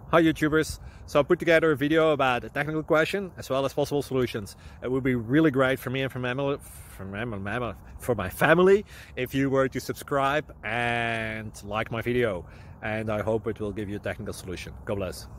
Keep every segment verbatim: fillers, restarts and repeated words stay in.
Hi YouTubers. So I put together a video about a technical question as well as possible solutions. It would be really great for me and for my family, for my, for my family if you were to subscribe and like my video. And I hope it will give you a technical solution. God bless.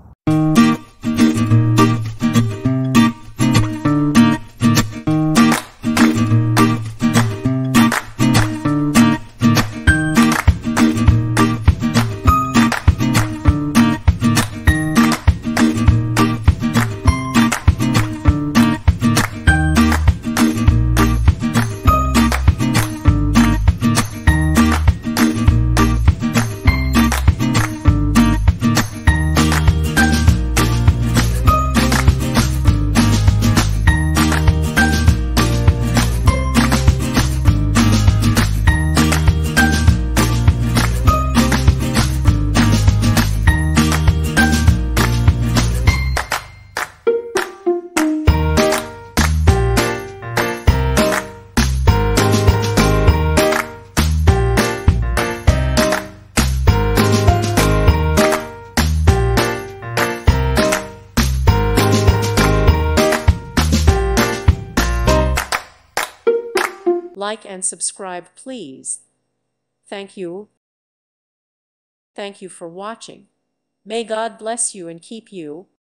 Like and subscribe, please. Thank you. Thank you for watching. May God bless you and keep you.